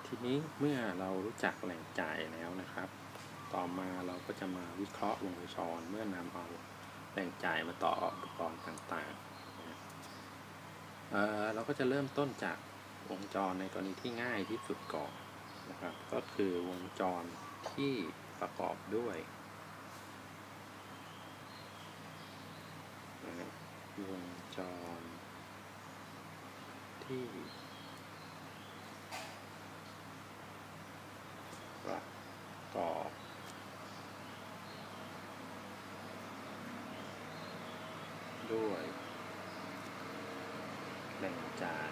ทีนี้เมื่อเรารู้จักแหล่งจ่ายแล้วนะครับต่อมาเราก็จะมาวิเคราะห์วงจรเมื่อนำเอาแหล่งจ่ายมาต่ออุปกรณ์ต่างๆเราก็จะเริ่มต้นจากวงจรในกรณีที่ง่ายที่สุดก่อนนะครับก็คือวงจรที่ประกอบด้วยวงจรที่ประกอบด้วยแหล่งจ่าย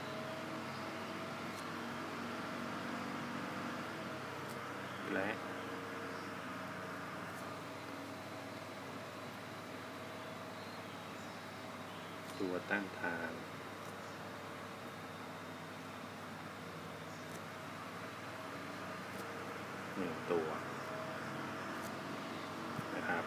และตัวต้านทาน1 ตัวนะครับ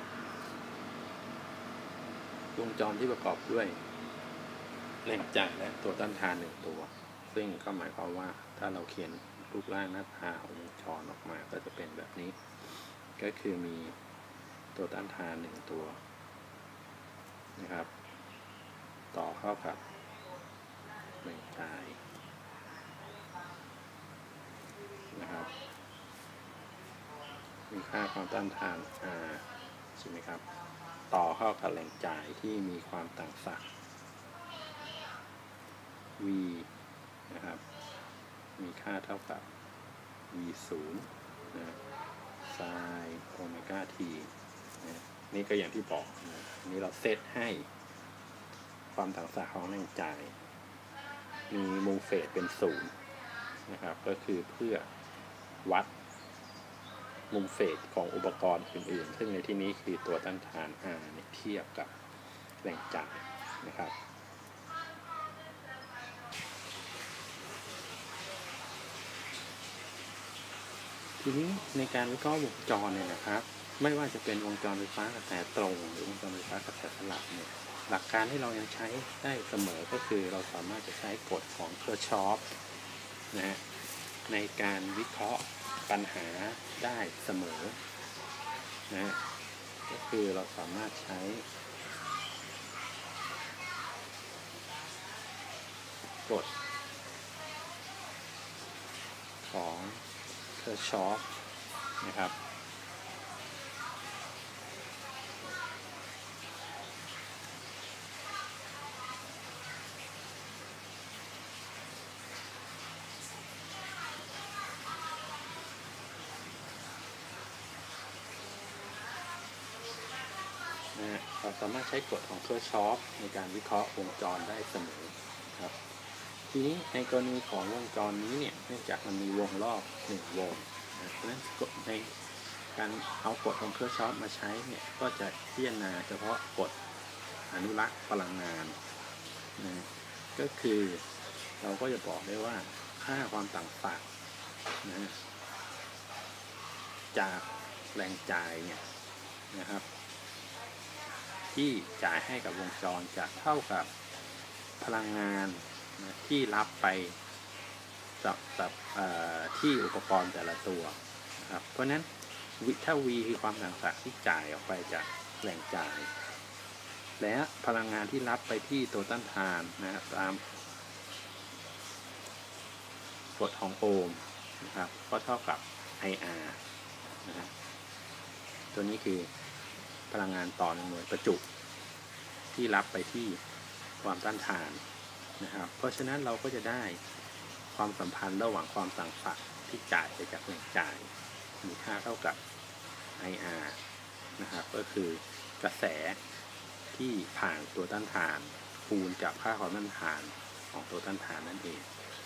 วงจรที่ประกอบด้วยแหล่งจ่ายและตัวต้านทาน1 ตัวซึ่งก็หมายความว่าถ้าเราเขียนรูปร่างหน้าตาของวงจรออกมาก็จะเป็นแบบนี้ก็คือมีตัวต้านทาน1 ตัวนะครับต่อเข้ากับแหล่งจ่ายนะครับมีค่าความต้านทาน R ใช่ไหมครับต่อเข้ากับแหล่งจ่ายที่มีความต่างศักย์ V นะครับมีค่าเท่ากับ V0 นะไซน์โอเมก้า t นะนี่ก็อย่างที่บอกนะนี่เราเซตให้ความต่างศักย์ของแหล่งจ่ายมีมุมเฟสเป็น0นะครับก็คือเพื่อวัดมุมเฟสของอุปกรณ์อื่นๆซึ่งในที่นี้คือตัวต้านทาน R เทียบกับแหล่งจ่ายนะครับทีนี้ในการวิเคราะห์วงจรเนี่ยนะครับไม่ว่าจะเป็นวงจรไฟฟ้ากระแสตรงหรือวงจรไฟฟ้ากระแสสลับเนี่ยหลักการที่เรายังใช้ได้เสมอก็คือเราสามารถจะใช้กฎของเคอร์ชอฟนะฮะในการวิเคราะห์ปัญหาได้เสมอนะก็คือเราสามารถใช้กฎของเคอร์ชอฟนะครับเราสามารถใช้กฎของเคอร์ชอฟในการวิเคราะห์วงจรได้เสมอครับทีนี้ในกรณีของวงจรนี้เนี่ยเนื่องจากมันมีวงรอบ1 วงเพราะฉะนั้นกฎในการเอากฎของเคอร์ชอฟมาใช้เนี่ยก็จะพิจารณาเฉพาะกฎอนุรักษ์พลังงานนะก็คือเราก็จะบอกได้ว่าค่าความต่างศักย์นะจากแรงจ่ายเนี่ยนะครับที่จ่ายให้กับวงจรจะเท่ากับพลังงานนะที่รับไปจากที่อุปกรณ์แต่ละตัวนะครับเพราะนั้นถ้า V คือความต่างศักย์ที่จ่ายออกไปจากแหล่งจ่ายและพลังงานที่รับไปที่ตัวต้านทานนะตามกฎของโอห์มนะครับก็เท่ากับ IR นะตัวนี้คือพลังงานต่อ1 หน่วยประจุที่รับไปที่ความต้านทานนะครับเพราะฉะนั้นเราก็จะได้ความสัมพันธ์ระหว่างความต่างศักย์ที่จ่ายไปจากแหล่งจ่ายมีค่าเท่ากับ IR นะครับก็คือกระแสที่ผ่านตัวต้านทานคูณกับค่าความต้านทานของตัวต้านทานนั่นเอง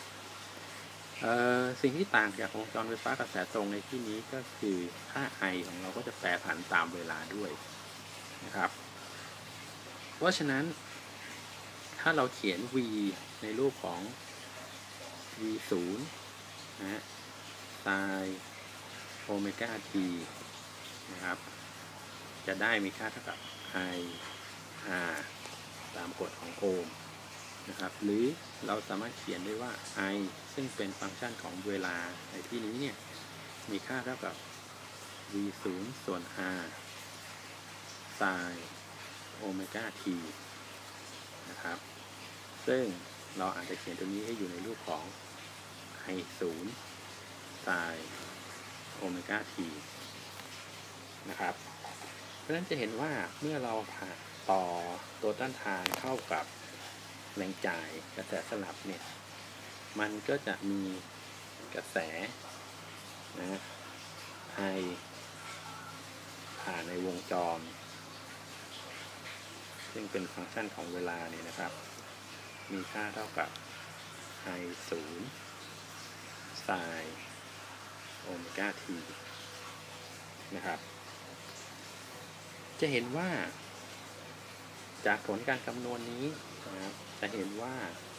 สิ่งที่ต่างจากวงจรไฟฟ้ากระแสตรงในที่นี้ก็คือค่า I ของเราก็จะแปรผันตามเวลาด้วยนะครับเพราะฉะนั้นถ้าเราเขียน V ในรูปของ V0 นะไซน์โอเมก้า t นะครับจะได้มีค่าเท่ากับ I R ตามกฎของโอห์มนะครับหรือเราสามารถเขียนได้ว่า i ซึ่งเป็นฟังก์ชันของเวลาในที่นี้เนี่ยมีค่าเท่ากับ v0 ส่วน r sin โอเมก้า t นะครับซึ่งเราอาจจะเขียนตัวนี้ให้อยู่ในรูปของ i0 sin โอเมก้า t นะครับเพราะฉะนั้นจะเห็นว่าเมื่อเราต่อตัวต้านทานเข้ากับแรงจ่ายกระแสสลับเนี่ยมันก็จะมีกระแสนะ I ผ่านในวงจรซึ่งเป็นฟังก์ชันของเวลาเนี่ยนะครับมีค่าเท่ากับ I0 sin โอเมก้า t นะครับจะเห็นว่าจากผลการคำนวณนี้นะครับจะเห็นว่า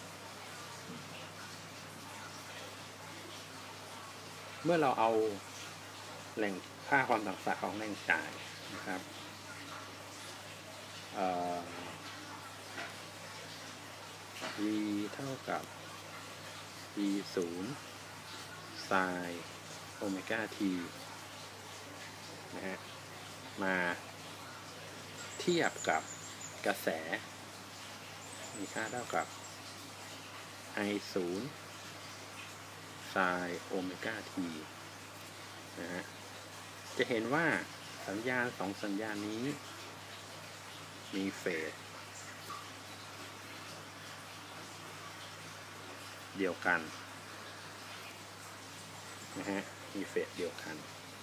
เมื่อเราเอาแหล่งค่าความต่างศักย์ของแรงจ่ายนะครับv เท่ากับ v0 sin โอเมก้า t นะฮะมาเทียบกับกระแสมีค่าเท่ากับ I0 sin โอเมก้า t นะฮะจะเห็นว่าสัญญาณสองสัญญาณนี้มีเฟสเดียวกันนะฮะมีเฟสเดียวกัน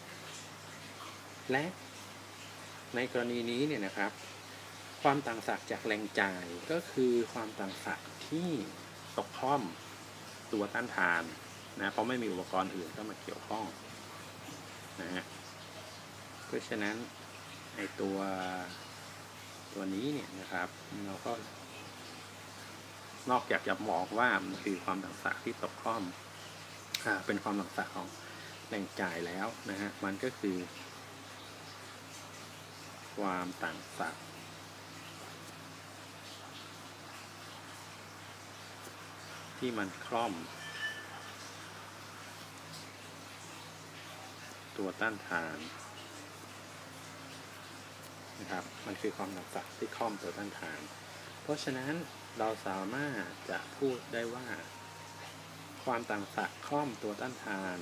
และในกรณีนี้เนี่ยนะครับความต่างศักย์จากแรงจ่ายก็คือความต่างศักย์ที่ตกข้อมตัวต้านทานนะเพราะไม่มีอุปกรณ์อื่นเข้ามาเกี่ยวข้องนะฮะเพราะฉะนั้นไอตัวนี้เนี่ยนะครับเราก็นอกจากจะบอกว่ามันคือความต่างศักย์ที่ตกข้อมเป็นความต่างศักย์ของแรงจ่ายแล้วนะฮะมันก็คือความต่างศักย์ที่มันคล่อมตัวต้านทานนะครับมันคือความต่างศักย์ที่คล่อมตัวต้านทานเพราะฉะนั้นเราสามารถจะพูดได้ว่าความต่างศักย์คล่อมตัวต้านทาน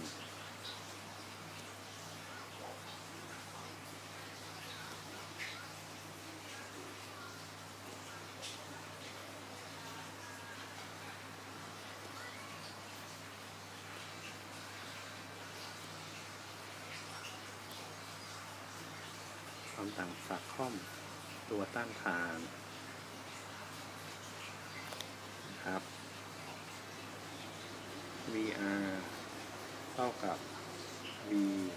ความต่างศักย์คล่อมตัวต้านทานนะครับ VR เท่ากับ V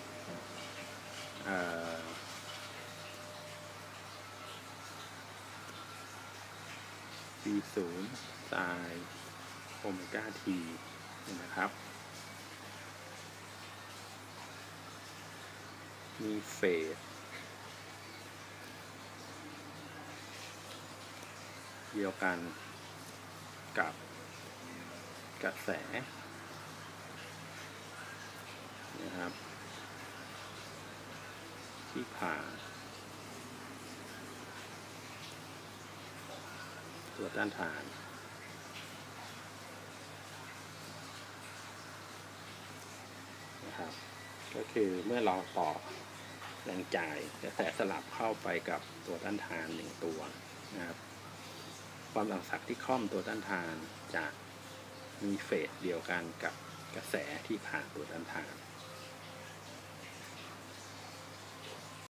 V0 sin โอเมก้า t นะครับมีเฟสเดียวกันกับกระแสนะครับที่ผ่านตัวต้านทานนะครับก็คือเมื่อเราต่อแรงจ่ายกระแสสลับเข้าไปกับตัวต้านทาน1ตัวนะครับความต่างศักย์ที่คล่อมตัวต้านทานจะมีเฟสเดียวกันกับกระแสที่ผ่านตัวต้านทาน